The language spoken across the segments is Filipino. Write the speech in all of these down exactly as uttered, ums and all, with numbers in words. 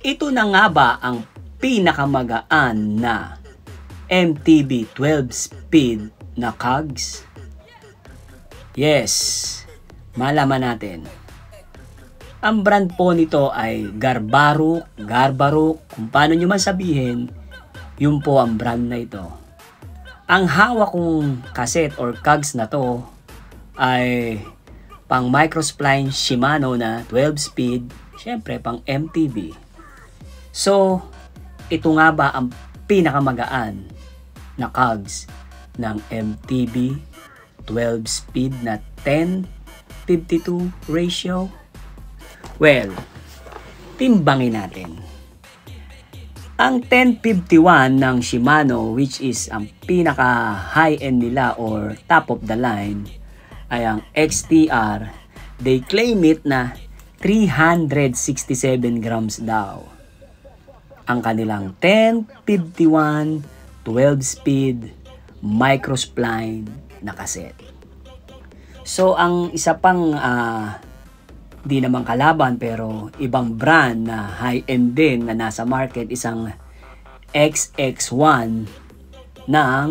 ito na nga ba ang pinakamagaan na M T B twelve speed na cogs? Yes, malaman natin. Ang brand po nito ay Garbaruk, Garbaruk, kung paano nyo man sabihin, yun po ang brand na ito. Ang hawak kong cassette or cogs na to ay pang microspline Shimano na twelve speed, syempre pang M T B. So, ito nga ba ang pinakamagaan na cogs ng M T B twelve speed na ten fifty-two ratio? Well, timbangin natin. Ang ten fifty-one ng Shimano, which is ang pinaka high-end nila or top of the line, ay ang X T R. They claim it na three hundred sixty-seven grams daw. Ang kanilang ten fifty-one twelve speed microspline na cassette. So, ang isa pang uh, di naman kalaban pero ibang brand na high-end din na nasa market, isang X X one ng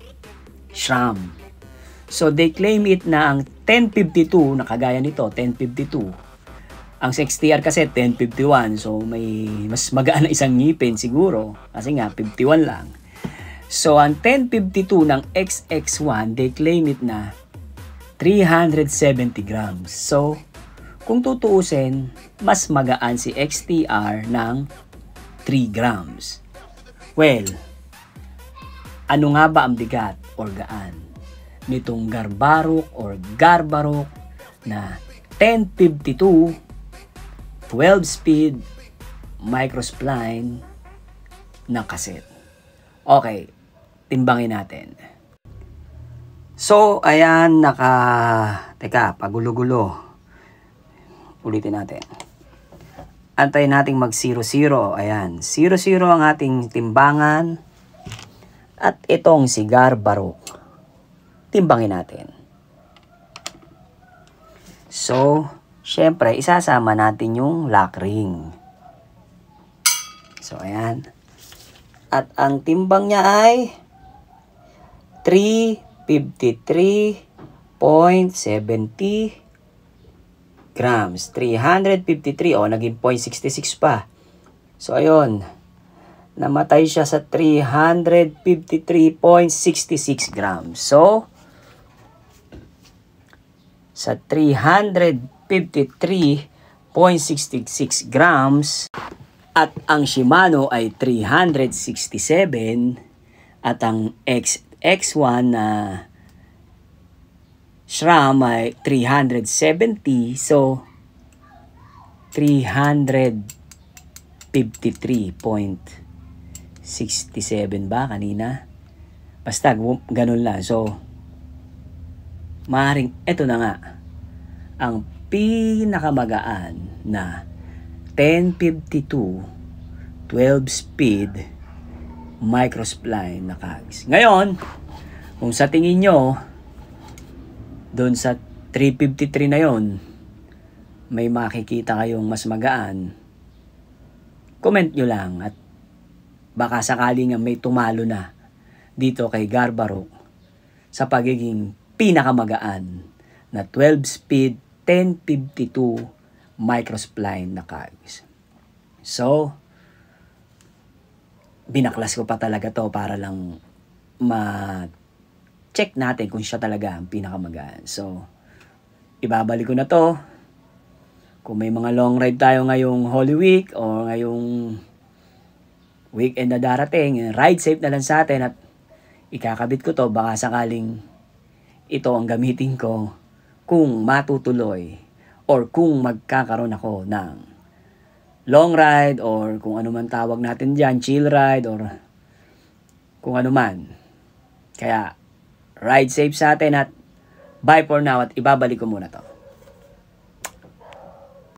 SRAM. So, they claim it na ang ten fifty-two, na kagaya nito, ten fifty-two. Ang X T R kasi ten fifty-one, so may mas magaan na isang ngipin siguro kasi nga fifty-one lang. So ang ten fifty-two ng X X one, they claim it na three hundred seventy grams. So kung tutuusin, mas magaan si X T R ng three grams. Well, ano nga ba ang bigat or gaan nitong Garbaruk or Garbaruk na ten fifty-two twelve speed microspline na cassette? Okay, timbangin natin. So, ayan, naka... Teka, pagulo-gulo. Ulitin natin. Antayin nating mag zero zero. Ayan, zero zero ang ating timbangan. At itong si Garbaruk. Timbangin natin. So, syempre, isasama natin yung lock ring. So, ayan. At ang timbang niya ay three fifty-three point seven zero grams. three hundred fifty-three. O, naging zero point six six pa. So, ayun. Namatay siya sa three hundred fifty-three point six six grams. So, sa three hundred fifty-three point six six grams at ang Shimano ay three hundred sixty-seven at ang X X one na SRAM ay three hundred seventy, so three hundred fifty-three point six seven ba kanina? Basta ganun lang. So maaaring eto na nga ang pinakamagaan na ten fifty-two twelve speed microspline na cogs. Ngayon, kung sa tingin nyo doon sa three fifty-three na yon may makikita kayong mas magaan, comment nyo lang at baka sakaling may tumalo na dito kay Garbaruk sa pagiging pinakamagaan na twelve speed ten fifty-two microspline na cogs. So, binaklas ko pa talaga to para lang ma-check natin kung siya talaga ang pinakamagaan. So, ibabalik ko na to. Kung may mga long ride tayo ngayong Holy Week o ngayong weekend na darating, ride safe na lang sa atin at ikakabit ko to. Baka sakaling ito ang gamitin ko kung matutuloy or kung magkakaroon ako ng long ride or kung ano man tawag natin dyan, chill ride or kung ano man. Kaya, ride safe sa atin at bye for now at ibabalik ko muna to.